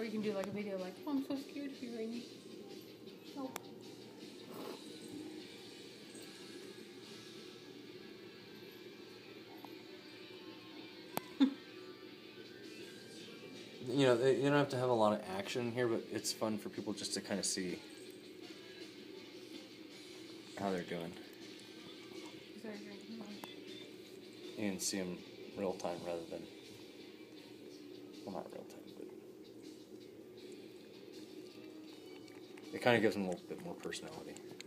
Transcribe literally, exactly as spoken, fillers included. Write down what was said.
you can do like a video like, oh, I'm so scared of you, Rainy. Help. You know, you don't have to have a lot of action here, but it's fun for people just to kind of see how they're doing. And see them real time rather than, well, not real time, but it kind of gives them a little bit more personality.